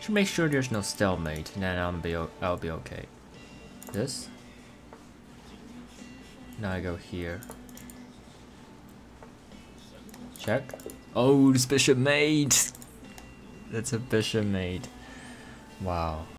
Should make sure there's no stalemate, and then I'll be okay. This. Now I go here. Check. Oh, this bishop mate. That's a bishop mate. Wow.